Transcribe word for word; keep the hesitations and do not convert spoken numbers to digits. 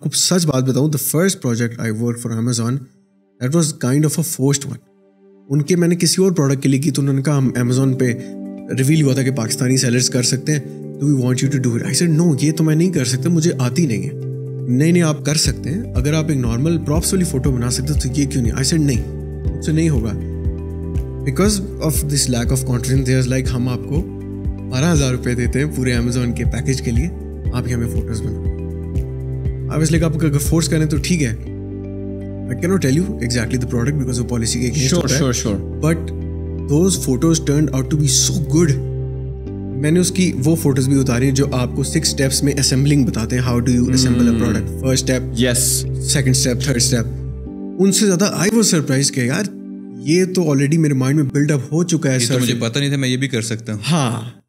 खूब सच बात बताऊं, the first project I work for Amazon that was kind of a forced one. उनके मैंने किसी और प्रोडक्ट के लिए की तो उन्होंने कहा हम अमेजोन पे रिवील हुआ था कि पाकिस्तानी सेलर्स कर सकते हैं, do we want you to do it. I said no, ये तो मैं नहीं कर सकता, मुझे आती नहीं है. नहीं नहीं आप कर सकते हैं, अगर आप एक नॉर्मल प्रॉप्स वाली फोटो बना सकते हो तो ये क्यों नहीं. आई सेड नहीं, मुझसे नहीं होगा. Because of this lack of confidence there is like हम आपको बारह हज़ार रुपये देते हैं पूरे अमेजोन के पैकेज के लिए, आप ही हमें फोटोज बनाओ. अब इसलिए आप अगर फोर्स करें तो ठीक है. I cannot tell you exactly the product because वो policy के against होता है. Sure, sure, sure. But those photos turned out to be so good. मैंने उसकी वो फोटोज भी उतारी जो आपको सिक्स स्टेप्स में असेंबलिंग बताते हैं, how do you assemble a product. First step, yes, second step, third step. उनसे ज्यादा आई वाज सरप्राइज कि यार ये तो ऑलरेडी मेरे माइंड में बिल्ड अप हो चुका है. ये तो मुझे पता नहीं था मैं ये भी कर सकता हूँ. हाँ,